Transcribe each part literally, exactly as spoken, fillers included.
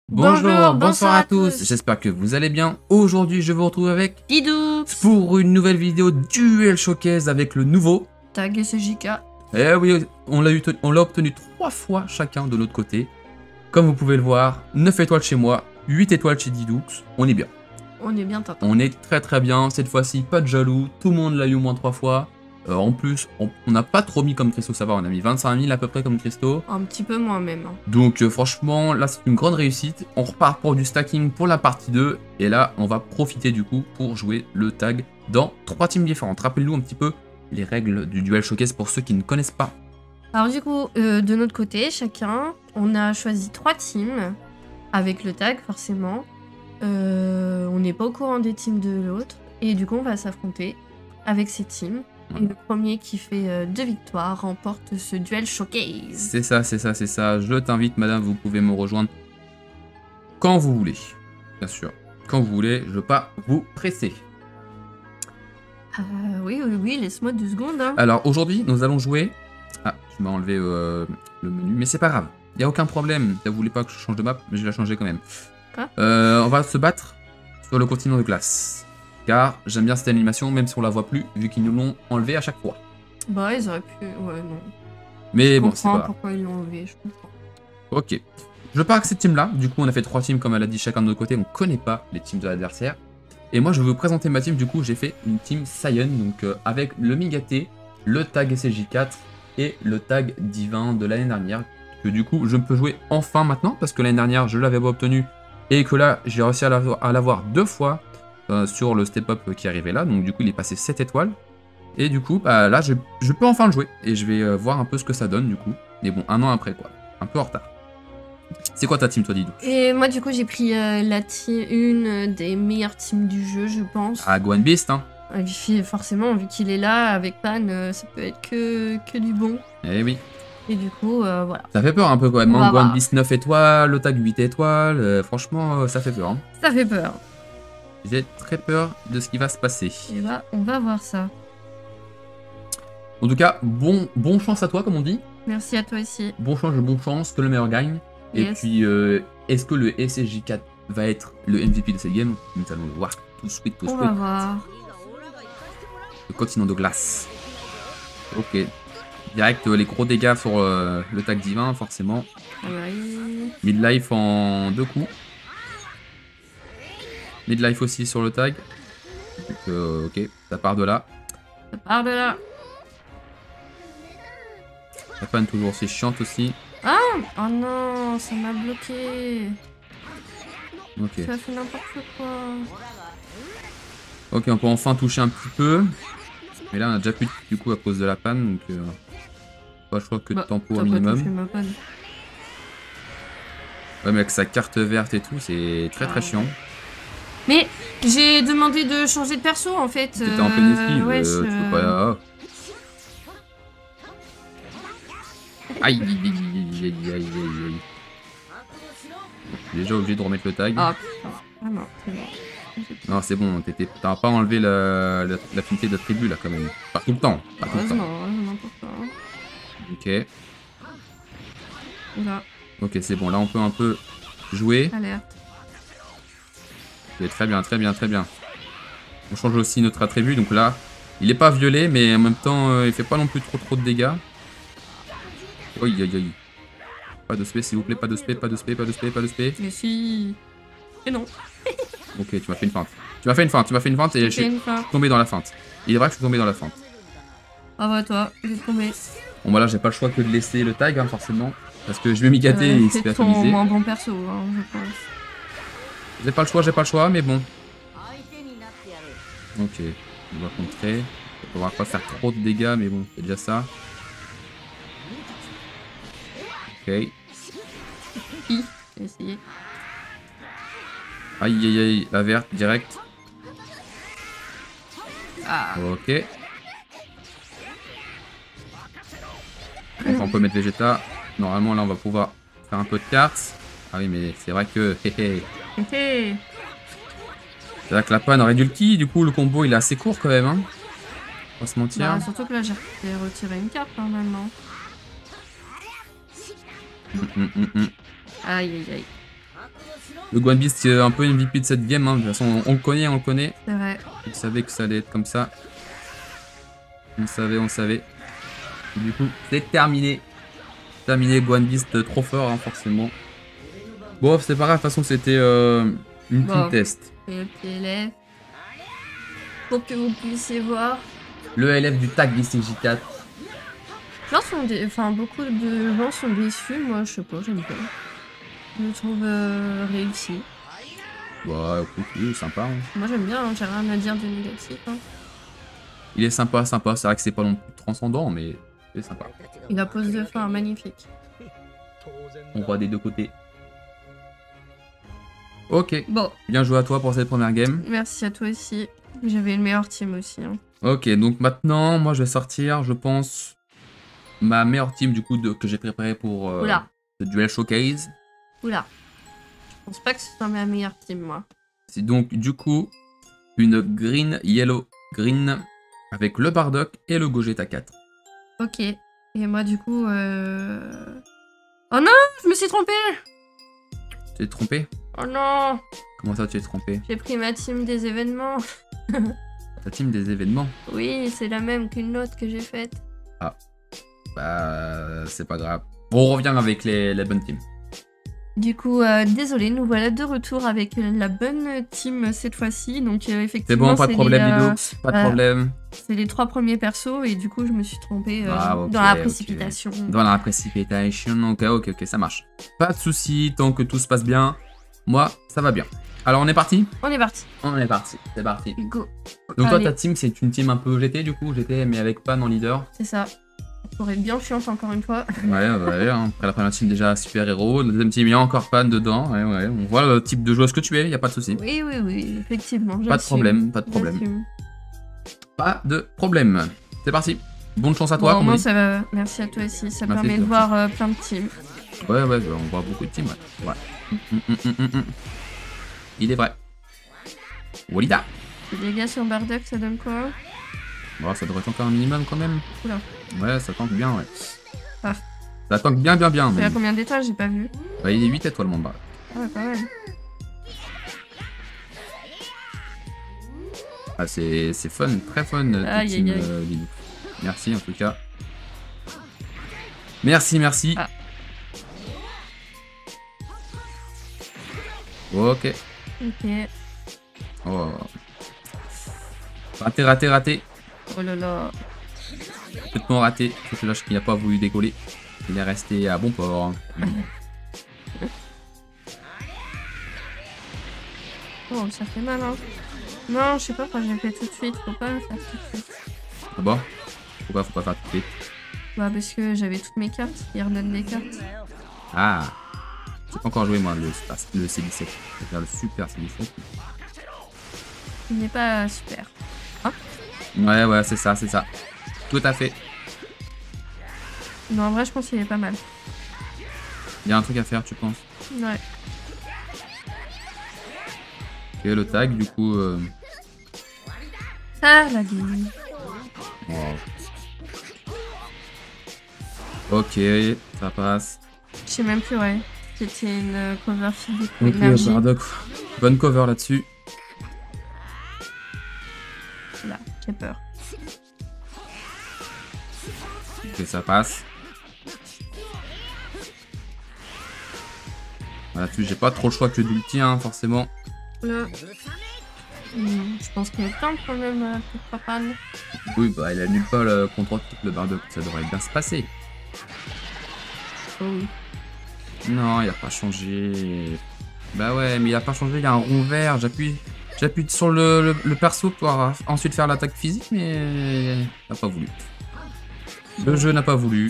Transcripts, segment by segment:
Bonjour, bonsoir à tous, j'espère que vous allez bien. Aujourd'hui je vous retrouve avec Didou pour une nouvelle vidéo Duel Showcase avec le nouveau Tag S J K. Eh oui, on l'a eu, on l'a obtenu trois fois chacun de notre côté. Comme vous pouvez le voir, neuf étoiles chez moi, huit étoiles chez Didoux, on est bien. On est bien tata. On est très très bien, cette fois-ci pas de jaloux, tout le monde l'a eu au moins trois fois. Euh, en plus, on n'a pas trop mis comme cristaux, ça va, on a mis vingt-cinq mille à peu près comme cristaux. Un petit peu moins même. Donc euh, franchement, là c'est une grande réussite. On repart pour du stacking pour la partie deux. Et là, on va profiter du coup pour jouer le tag dans trois teams différentes. Rappelez-nous un petit peu les règles du Duel Showcase pour ceux qui ne connaissent pas. Alors du coup, euh, de notre côté, chacun, on a choisi trois teams avec le tag forcément. Euh, on n'est pas au courant des teams de l'autre. Et du coup, on va s'affronter avec ces teams. Et le premier qui fait euh, deux victoires remporte ce Duel Showcase. C'est ça, c'est ça, c'est ça. Je t'invite, madame, vous pouvez me rejoindre quand vous voulez. Bien sûr, quand vous voulez, je ne veux pas vous presser. Euh, oui, oui, oui, laisse-moi deux secondes. Hein. Alors, aujourd'hui, nous allons jouer... Ah, je m'ai enlevé euh, le menu, mais c'est pas grave. Il n'y a aucun problème. Vous voulez pas que je change de map, mais je vais la changer quand même. Ah. Euh, on va se battre sur le continent de glace. Car j'aime bien cette animation, même si on la voit plus, vu qu'ils nous l'ont enlevé à chaque fois. Bah, ils auraient pu... Ouais, non. Mais je bon, c'est pas... pourquoi ils l'ont enlevé, je comprends. Ok. Je pars avec cette team-là. Du coup, on a fait trois teams, comme elle a dit, chacun de notre côté. On connaît pas les teams de l'adversaire. Et moi, je vais vous présenter ma team. Du coup, j'ai fait une team Saiyan, donc euh, avec le Migaté, le tag S J quatre et le tag Divin de l'année dernière. Que du coup, je peux jouer enfin maintenant, parce que l'année dernière, je l'avais pas obtenu. Et que là, j'ai réussi à l'avoir deux fois. Euh, sur le step-up qui arrivait là, donc du coup il est passé sept étoiles, et du coup bah, là je, je peux enfin le jouer, et je vais euh, voir un peu ce que ça donne du coup, mais bon, un an après quoi, un peu en retard. C'est quoi ta team toi Didou? Et moi du coup j'ai pris euh, la team, une des meilleures teams du jeu je pense. Ah, Gohan Beast hein. Et forcément vu qu'il est là avec Pan, euh, ça peut être que, que du bon. Eh oui. Et du coup euh, voilà. Ça fait peur un peu quand même, hein. Gohan Beast neuf étoiles, le tag huit étoiles, euh, franchement euh, ça fait peur. Hein. Ça fait peur. J'ai très peur de ce qui va se passer. Et bah, on va voir ça. En tout cas, bon, bon chance à toi, comme on dit. Merci à toi aussi. Bon chance, bon chance, que le meilleur gagne. Yes. Et puis, euh, est-ce que le S J quatre va être le M V P de cette game? Nous allons le voir tout de suite, tout de suite. On va voir. Le continent de glace. Ok. Direct, les gros dégâts sur euh, le tag divin, forcément. Oui. Midlife en deux coups. Midlife aussi sur le tag. Donc, euh, ok, ça part de là. Ça part de là. La panne toujours aussi chiante aussi. Ah! Oh non, ça m'a bloqué. Ok. Ça fait n'importe quoi. Ok, on peut enfin toucher un petit peu. Mais là, on a déjà plus de, du coup à cause de la panne. Donc, euh, pas le choix que de bah, tempo au minimum. Ma ouais, mais avec sa carte verte et tout, c'est très très chiant. Mais j'ai demandé de changer de perso en fait. T'étais euh, en pleine esquive, ouais, euh, je... tu peux pas... Aïe, aïe, aïe, aïe, aïe, aïe. Déjà obligé de remettre le tag. Ah putain, ah non, c'est bon. Non, c'est bon, t'as pas enlevé l'affinité la, la, d'attribut là quand même. Pas tout le temps. Pas tout le temps. n'importe quoi. Ok. Là. Ok, c'est bon, là on peut un peu jouer. Alerte. Okay, très bien, très bien, très bien. On change aussi notre attribut, donc là, il est pas violet, mais en même temps, euh, il fait pas non plus trop trop de dégâts. Aïe aïe aïe. Pas de spé, s'il vous plaît, pas de spé, pas de spé, pas de spé, pas de spé. Mais si. Et non. Ok, tu m'as fait une feinte. Tu m'as fait une feinte, tu m'as fait une feinte et je suis tombé dans la feinte. Il est vrai que je suis tombé dans la feinte. Ah bah toi, j'ai tombé. Bon bah là, j'ai pas le choix que de laisser le tag, hein, forcément. Parce que je vais m'y gâter euh, et il se fait atomiser. C'est ton moins bon perso, hein, je pense. J'ai pas le choix, j'ai pas le choix, mais bon. Ok, on va contrer. On va pas faire trop de dégâts, mais bon, c'est déjà ça. Ok. I, j'ai essayé. Aïe aïe aïe, la verte, direct. Ah. Ok. Enfin, on peut mettre Vegeta. Normalement, là, on va pouvoir faire un peu de cartes. Ah oui, mais c'est vrai que... C'est vrai que la panne aurait dû le ki. Du coup, le combo, il est assez court quand même. Hein. On va se mentir. Bah, surtout que là, j'ai retiré une carte, normalement. Mm, mm, mm, mm. Aïe, aïe, aïe. Le Guan Beast, c'est un peu M V P de cette game. Hein. De toute façon, on le connaît, on le connaît. C'est vrai. On savait que ça allait être comme ça. On savait, on savait. Et du coup, c'est terminé. Terminé, Guan Beast trop fort, hein, forcément. Bon, c'est pas grave, de toute façon, c'était euh, une Bon. team test. Et le P L F. Pour que vous puissiez voir. Le L F du tag Listing J quatre. Les gens sont dé- enfin, beaucoup de gens sont déçus. Moi, je sais pas, j'aime pas. Je le trouve euh, réussi. Bah, écoute, oui, sympa. Hein. Moi, j'aime bien, hein, j'ai rien à dire de négatif. Hein. Il est sympa, sympa. C'est vrai que c'est pas non plus transcendant, mais c'est sympa. Et la pose de fin, magnifique. On voit des deux côtés. Ok, Bon, bien joué à toi pour cette première game. merci à toi aussi. J'avais le meilleur team aussi. Hein. Ok, donc maintenant, moi je vais sortir, je pense, ma meilleure team du coup de, que j'ai préparée pour euh, Oula, ce duel showcase. oula. Je pense pas que ce soit ma meilleure team, moi. C'est donc du coup une green, yellow, green avec le Bardock et le Gogeta quatre. Ok. Et moi, du coup... Euh... Oh non, je me suis trompée. Tu t'es trompé? Oh non, Comment ça tu t'es trompé? j'ai pris ma team des événements. Ta team des événements? Oui, c'est la même qu'une autre que j'ai faite. Bah, c'est pas grave. On revient avec les, la bonne team. Du coup, euh, désolé, nous voilà de retour avec la bonne team cette fois-ci. Donc, euh, C'est effectivement, bon, pas de les, problème, euh, Lido. Pas de euh, problème. c'est les trois premiers persos et du coup, je me suis trompée euh, Ah, ok, dans la ok. précipitation. Dans la précipitation, ok, ok, ok, ça marche. Pas de soucis, tant que tout se passe bien, moi, ça va bien. Alors, on est parti? On est parti. On est parti, c'est parti. Go. Donc toi, Allez. ta team, c'est une team un peu G T, du coup, G T, mais avec Pan en leader. C'est ça. Pour être bien chiante encore une fois. Ouais, ouais, hein. Après la première team, déjà, super-héros. La deuxième team, il y a encore Pan dedans. Ouais, ouais, on voit le type de joueuse que tu es, il a pas de soucis. Oui, oui, oui, effectivement. Pas de j'assume, problème, pas de problème. j'assume. Pas de problème. C'est parti. Bonne chance à toi, Bon, comme on moi, dit. ça va. Merci à toi aussi. Ça Merci, permet de merci. voir euh, plein de teams. Ouais, ouais, on voit beaucoup de teams, ouais. Ouais. Hum, hum, hum, hum, hum. Il est vrai. Walida. Les dégâts sur Bardock, ça donne quoi? Bon, ça devrait tanker un minimum quand même. Oula. Ouais, ça tank bien, ouais. Ah. Ça tank bien, bien, bien. Il y a Même. combien d'étoiles? J'ai pas vu. Bah, il est huit étoiles, mon bas. Ah ouais, quand même. Ah, c'est c'est fun, très fun, euh, Aïe, team, aïe, aïe. euh, Lilou. Merci, en tout cas. Merci, merci. Ah. Ok. Ok. Oh. Raté, raté, raté. Oh là là. Complètement raté. C'est celui-là qui n'a pas voulu décoller. Il est resté à bon port. Oh, ça fait mal, hein. Non, je sais pas, quand je l'ai fait tout de suite, faut pas le faire tout de suite. Ah bon? Pourquoi faut pas faire tout de suite? Bah, parce que j'avais toutes mes cartes, il redonne des cartes. Ah. J'ai pas encore joué, moi, le, le C dix-sept. Je vais faire le super C dix-sept. Il n'est pas super. Ouais, ouais, c'est ça, c'est ça. Tout à fait. Non, en vrai, je pense qu'il est pas mal. Il y a un truc à faire, tu penses? Ouais. Ok, le tag, du coup... Euh... Ah, la game. Wow. Ok, ça passe. Je sais même plus, ouais. C'était une euh, cover physique Ok, énergie. Bardock. Bonne cover là-dessus. Là, j'ai peur. Ok, ça passe. Là-dessus, j'ai pas trop le choix que d'ulti, hein, forcément. Là. Hmm, je pense qu'il est temps quand même, euh, pour Papan. Oui, bah, il annule pas le contre le Bardock. Ça devrait bien se passer. Oh oui. Non, il a pas changé. Bah ouais, mais il a pas changé, il y a un rond vert. J'appuie j'appuie sur le, le, le perso pour ensuite faire l'attaque physique, mais il n'a pas voulu. Le jeu n'a pas voulu.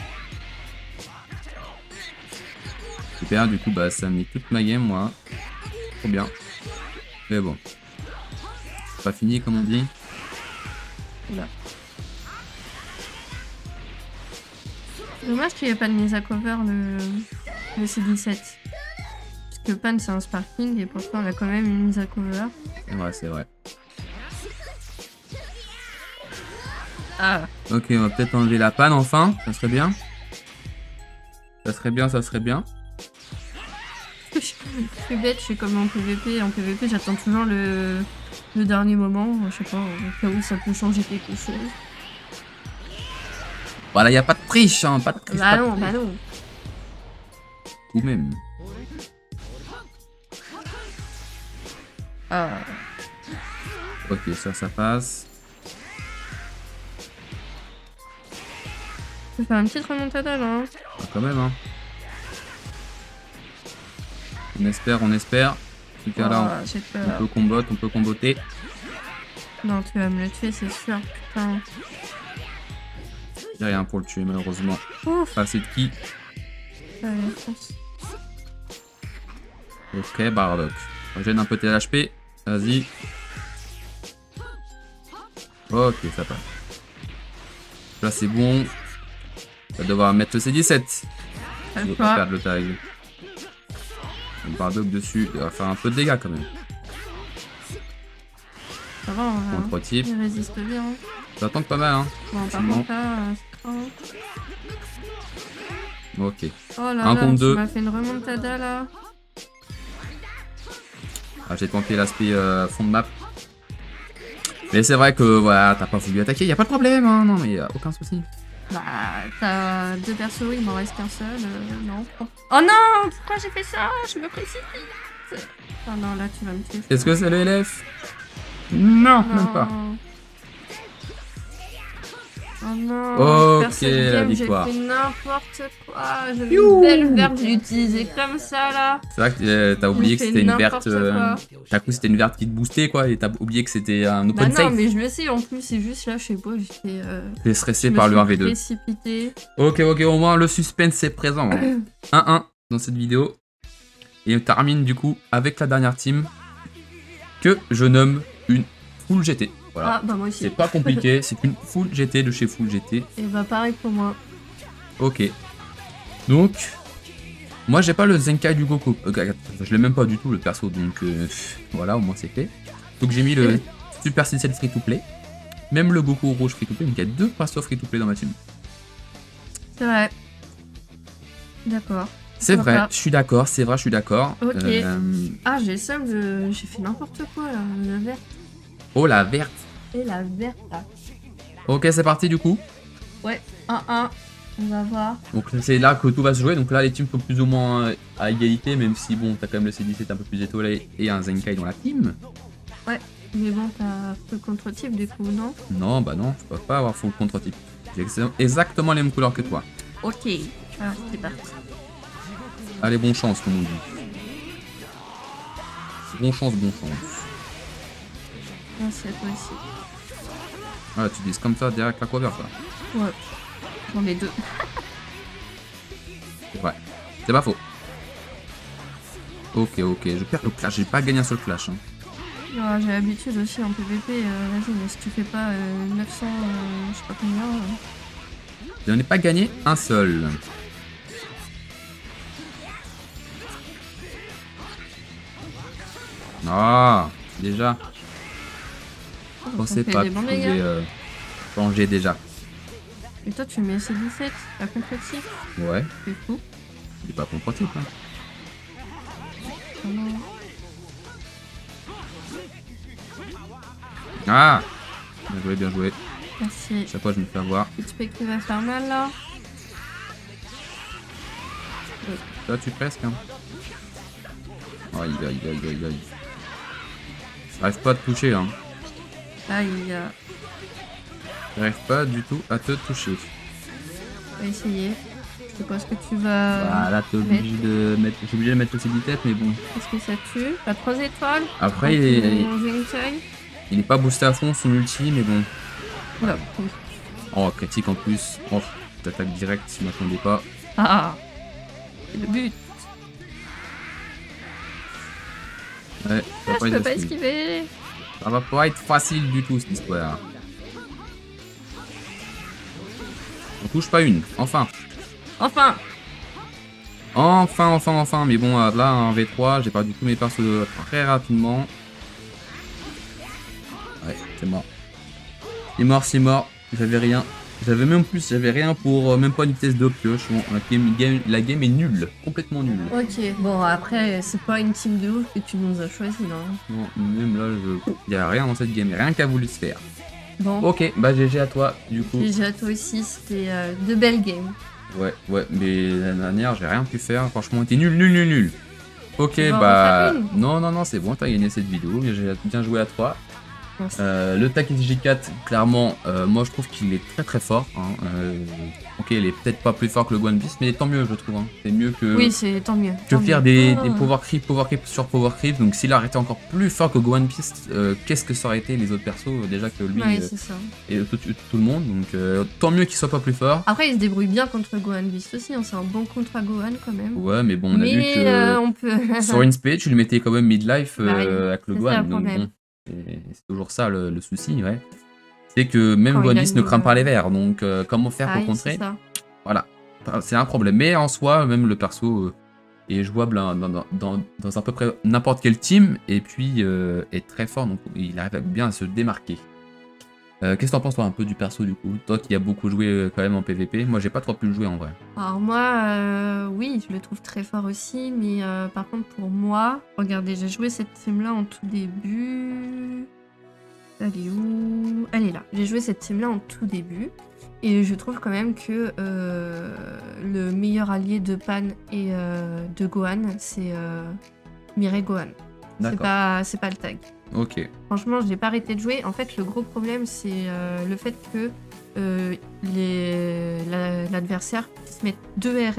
Super, du coup, bah ça a mis toute ma game, moi. Trop bien. Mais bon. C'est pas fini, comme on dit. Là. Dommage qu'il n'y ait pas de mise à cover le, le C dix-sept. Parce que Pan c'est un sparking et pourtant on a quand même une mise à cover. C'est vrai, c'est vrai. Ah, Ok, on va peut-être enlever la panne enfin. Ça serait bien. Ça serait bien, ça serait bien. Je suis bête, je suis comme en P V P. En P V P, j'attends toujours le... le dernier moment. Je sais pas, au cas où ça peut changer quelque chose. Voilà, y a pas de triche, hein, pas de triche. Bah pas de non, triche. bah non. Ou même. Ah. Ok, ça, ça passe. Je vais faire une petite remontada là. Hein. Ah, quand même, hein. On espère, on espère. En tout cas, là, Oh, j'ai on, on peur. peut comboter, on peut comboter. Non, tu vas me le tuer, c'est sûr. Putain. J'ai rien pour le tuer, malheureusement. Ouf. Pas assez de ki. Allez, fonce. Ok, Bardock. On gêne un peu tes H P. Vas-y. Ok, ça passe. Là, c'est bon. On va devoir mettre le C dix-sept. Pas Je le veux pas choix. perdre le tag. Le Bardock dessus, il va faire un peu de dégâts quand même. Ça va, on va. Contre-type. Il résiste bien. Ça tank pas mal, hein. Bon, par Facilement. contre là, euh, c'est trop- Ok. Oh là Un là, contre tu deux. m'as fait une remontada là. Ah, j'ai tenté l'aspect euh, fond de map. Mais c'est vrai que voilà, t'as pas voulu attaquer, y a pas de problème, hein. Non, mais y a aucun souci. Bah, t'as deux persos, il m'en reste qu'un seul. euh, non. Oh non, pourquoi j'ai fait ça? Je me précipite. Oh non, là tu vas me tuer. Est-ce que c'est le L F? Non, Non. même pas. Oh non, Ok, je perds cette la game, j'ai victoire. fait n'importe quoi. J'ai Youhou. une belle verte, je l'ai utilisée comme ça là. C'est vrai que euh, t'as oublié J'ai que fait c'était une n'importe verte. euh, quoi. T'as cru que c'était une verte qui te boostait quoi, et t'as oublié que c'était un Bah open non, save. mais je le sais en plus, c'est juste là, je sais pas, j'étais. Euh, T'es je stressé me par le suis un v deux. précipitée. Ok, ok, au moins le suspense est présent. un un dans cette vidéo. Et on termine du coup avec la dernière team que je nomme une Full G T. Voilà. Ah bah moi aussi. C'est pas compliqué, c'est une Full G T de chez Full G T. Et bah pareil pour moi. Ok. Donc, moi j'ai pas le Zenkai du Goku. Euh, je l'ai même pas du tout le perso, donc euh, voilà, au moins c'est fait. Donc j'ai mis le Super Cell free to play. Même le Goku rouge free to play, donc il y a deux persos free to play dans ma team. C'est vrai. D'accord. C'est vrai, Voilà. je suis d'accord, c'est vrai, je suis d'accord. Ok. Euh, Ah, j'ai le seum de. J'ai fait n'importe quoi là, la verte. Oh la verte. Et la verte là. Ok, c'est parti du coup. Ouais, un un. On va voir. Donc c'est là que tout va se jouer. Donc là les teams sont plus ou moins euh, à égalité, même si bon, t'as quand même le C dix-sept un peu plus étoilé et un Zenkai dans la team. Ouais, mais bon, t'as peu contre-type du coup, non? Non, bah non, je peux pas avoir full contre-type. J'ai exa- exactement les mêmes couleurs que toi. Ok. Alors, c'est parti. Allez, bonne chance, comme on dit. Bon chance, bon chance. Ah, c'est toi aussi. Ah, tu dis comme ça, direct la cover, ça. Ouais. J'en ai deux. Ouais, c'est pas faux. Ok, ok, je perds le clash, j'ai pas gagné un seul clash. Hein. Ah, j'ai l'habitude aussi en P V P. Euh, Vas-y, mais si tu fais pas euh, neuf cents, euh, je sais pas combien. euh. Je n'en ai pas gagné un seul. Ah, déjà. Oh, Je ça pensais fait pas des que bons je dégâts. pouvais euh, changer déjà. Et toi, tu mets C dix-sept à contre-type. Ouais, C'est fou. c'est pas contre-type. Hein. Oh non. Ah, bien joué, bien joué. Merci. Chaque fois, je me fais avoir. X-P qui va faire mal là. Là, tu presque. Hein. Aïe, aïe, aïe, aïe, aïe. J'arrive pas à te toucher. Hein. Là, il y a. J'arrive pas du tout à te toucher. On va essayer. Je sais pas ce que tu vas. Bah, là, t'es obligé de mettre, je suis obligé de mettre le C dix-sept, mais bon. Est-ce que ça tue? T'as trois étoiles. Après, il est, Mon Zenkai. il est pas boosté à fond son ulti, mais bon. Oula. Oh, critique en plus. Oh, t'attaques direct, je m'attendais pas. Ah. C'est le but. Ouais, ça Ah, va je peux être pas facile. esquiver. Ça va pas être facile du tout, cette histoire. On touche pas une, enfin. Enfin. Enfin, enfin, enfin. Mais bon, là, un V trois, j'ai perdu tous mes persos très rapidement. Ouais, c'est mort. C'est mort, c'est mort. J'avais rien. J'avais même plus, j'avais rien pour, euh, même pas une pièce de pioche. Bon, la, game, game- la game est nulle, complètement nulle. Ok, bon après, c'est pas une team de ouf que tu nous as choisi là. Non, même là, je... il y a rien dans cette game, rien qu'à voulu se faire. Bon, Ok, bah G G à toi, du coup. déjà à toi aussi, c'était euh, de belles games. Ouais, ouais, mais l'année dernière, j'ai rien pu faire. Franchement, t'es nul, nul, nul, nul. Ok, On va en bah. refaire une. Non, non, non, c'est bon, t'as gagné cette vidéo. J'ai bien joué à toi. Merci. Euh, le T A C G quatre, clairement, euh, moi je trouve qu'il est très très fort. Hein. Euh, ok, il est peut-être pas plus fort que le One Piece, mais tant mieux, je trouve. Hein. C'est mieux que. Oui, c'est tant mieux. Que tant faire mieux. des, Oh. des power creep, power creep sur power creep. Donc s'il aurait été encore plus fort que Gohan Beast, euh, qu'est-ce que ça aurait été les autres persos euh, déjà que lui Ouais, euh, c'est ça. et tout, tout- tout le monde. Donc euh, tant mieux qu'il soit pas plus fort. Après, il se débrouille bien contre Gohan Beast aussi, hein, c'est un bon contre à Gohan quand même. Ouais, mais bon, on a Mais vu que euh, on peut. sur une spé, tu le mettais quand même midlife euh, Bah oui, avec le c'est Gohan. ça le Donc problème. bon, c'est c'est toujours ça le, le souci, ouais. C'est que même Quand Gohan il a Beast ne une- craint pas les verts. Donc euh, comment faire Ah pour oui, contrer? c'est ça. Voilà, c'est un problème. Mais en soi, même le perso euh, est jouable hein, dans, dans, dans, dans à peu près n'importe quel team, et puis euh, est très fort, donc il arrive bien à se démarquer. Euh, Qu'est-ce que t'en penses toi un peu du perso du coup? Toi qui as beaucoup joué euh, quand même en P V P, moi j'ai pas trop pu le jouer en vrai. Alors moi, euh, oui, je le trouve très fort aussi, mais euh, par contre pour moi, regardez, j'ai joué cette team-là en tout début. Elle est où? Elle est là. J'ai joué cette team-là en tout début, et je trouve quand même que euh, le meilleur allié de Pan et euh, de Gohan, c'est euh, Mirai Gohan. C'est D'accord. pas, c'est pas le tag. Ok. Franchement, je n'ai pas arrêté de jouer. En fait, le gros problème, c'est euh, le fait que euh, les- la- l'adversaire puisse mettre deux R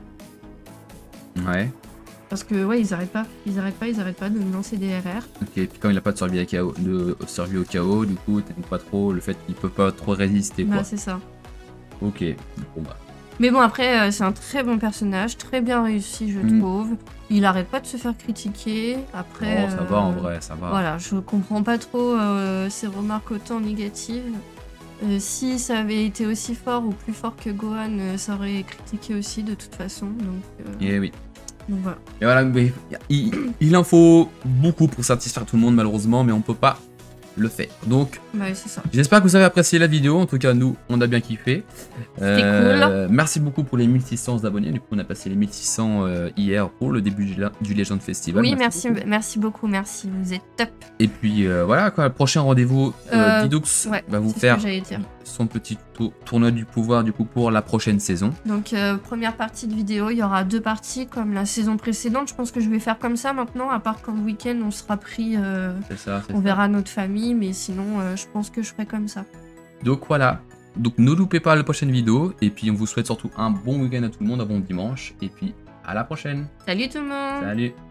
R. Ouais. Parce que, ouais, ils arrêtent pas. Ils arrêtent pas, ils arrêtent pas de me lancer des R R. Ok. Puis comme il a pas de survie, à K O, de survie au chaos, du coup t'aimes pas trop le fait qu'il peut pas trop résister quoi. Bah, c'est ça. Ok. Bon bah. Mais bon, après, euh, c'est un très bon personnage, très bien réussi, je Mm. trouve. Il arrête pas de se faire critiquer. Après. Oh, ça euh, va en vrai, ça va. Voilà, je comprends pas trop euh, ces remarques autant négatives. Euh, si ça avait été aussi fort ou plus fort que Gohan, euh, ça aurait critiqué aussi de toute façon. Donc, euh, Et oui. donc voilà. Et voilà, mais il, il en faut beaucoup pour satisfaire tout le monde malheureusement, mais on peut pas le faire. Donc, Ouais, c'est ça. j'espère que vous avez apprécié la vidéo. En tout cas, nous, on a bien kiffé. Euh, Merci beaucoup pour les mille six cents abonnés. Du coup, on a passé les mille six cents euh, hier pour le début du, du Legend Festival. Oui, merci, beaucoup. merci beaucoup, merci. Vous êtes top. Et puis euh, voilà, quoi, le prochain rendez-vous, euh, Euh, Didux Ouais, va vous c'est ce faire que j'allais dire. son petit tour- tournoi du pouvoir du coup pour la prochaine saison. Donc, euh, première partie de vidéo, il y aura deux parties comme la saison précédente. Je pense que je vais faire comme ça maintenant, à part quand le week-end on sera pris, euh, C'est ça, c'est on ça. verra notre famille, mais sinon, euh, je pense que je ferai comme ça. Donc voilà. Donc ne loupez pas la prochaine vidéo. Et puis on vous souhaite surtout un bon week-end à tout le monde, un bon dimanche. Et puis à la prochaine. Salut tout le monde! Salut.